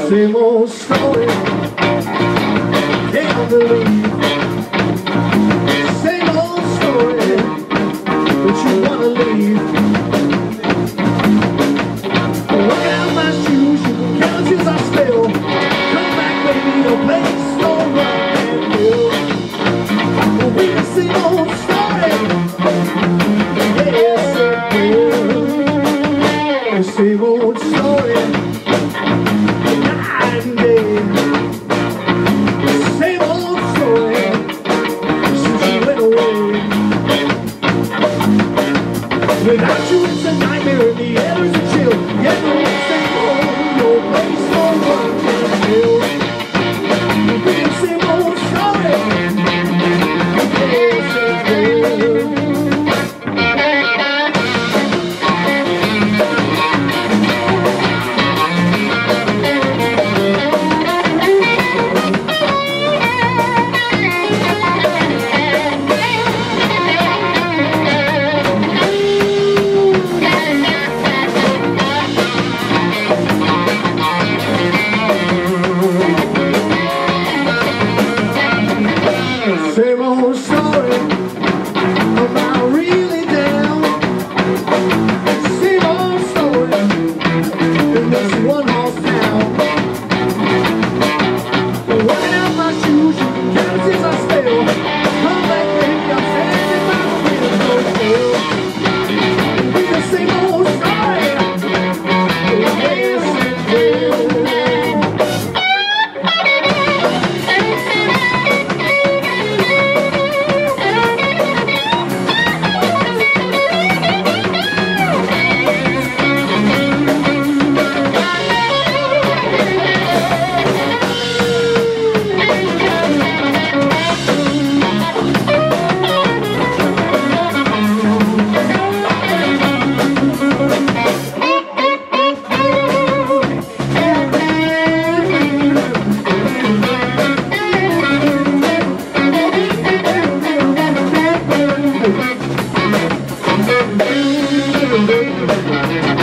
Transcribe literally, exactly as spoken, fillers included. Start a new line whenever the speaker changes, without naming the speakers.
Same old story, can't believe. Same old story, but you wanna leave. Look out my shoes, you can count as I spill. Come back, baby, the place no rock and roll. We the same old story, yes it will. The same old story. Same old story since you went away. Without you it's a nightmare and the air is a chill. Yet no same old, no place, no one can fill. The same old story, yes it will. Same old story about really down. Same old story in this one horse town. Working out my shoes, count as I spill. Come back, baby, I'm standing by the window still. Be the same old story, yes it will. Thank you.